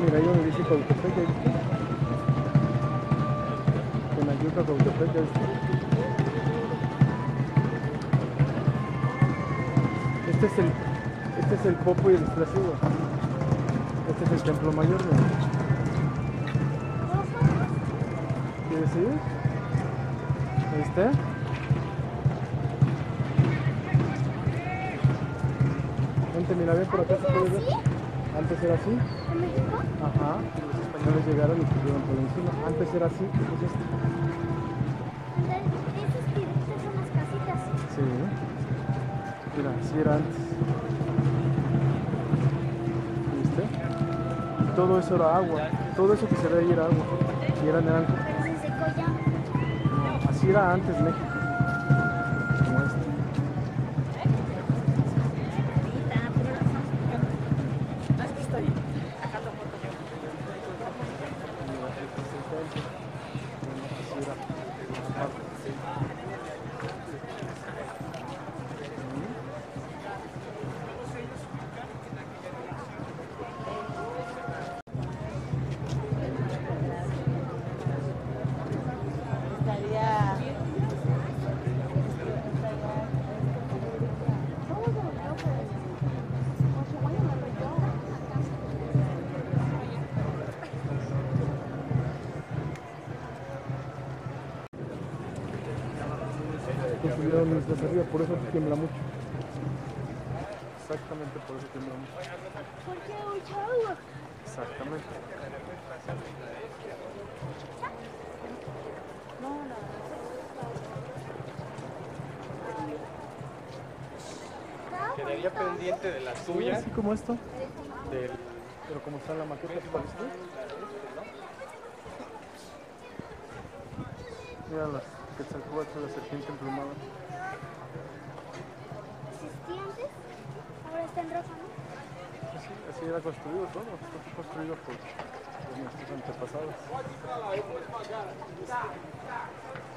mira, ahí donde dice Cautepec, ¿ya viste? Tenayuca, Cautepec, ¿ya viste? Este es el Popo y el Iztaccíhuatl. Este es el templo mayor, ¿no? ¿Quieres ir? ¿Viste? Vente, mira, bien por acá se puede ver. Antes era así. ¿En México? Ajá. Los españoles llegaron y pusieron por encima. Antes era así. Pues esto. Esas piedritas son las casitas. Sí. Mira, así era antes. ¿Viste? Y todo eso era agua. Todo eso que se ve ahí era agua. Y eran Pero se secó ya. No, así era antes México. Como este. Construyeron desde arriba, por eso tiembla mucho. Exactamente por eso tiembla mucho. ¿Por qué mucha agua? Exactamente. Quedaría pendiente de la Sí, tuya. así como esto. Pero como está en la maqueta, ¿sí la viste? Mira las Quetzalcóatl, la serpiente emplumada. ¿Existía antes? Ahora está en roja, ¿no? Así era construido todo. Esto fue construido por nuestros antepasados.